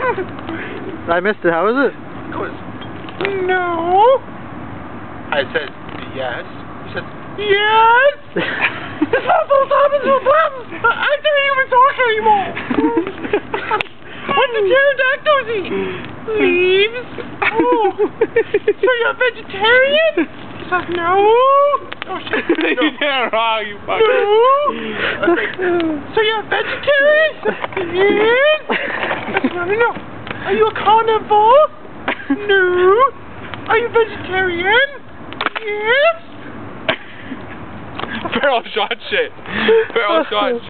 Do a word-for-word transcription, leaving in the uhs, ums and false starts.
I missed it. How was it? It goes, no. I said, yes. He said, yes. It's not so time, it's so time. I can't even talk anymore. What's the pterodactyls eat? Leaves. Oh. So you're a vegetarian? He says, no. Oh shit. No. You're wrong, you fucker. No. Okay. So you're a vegetarian? Yes. I said, no, no, no. Are you a carnivore? No. Are you vegetarian? Yes. Barrel shot shit. Barrel shot shit.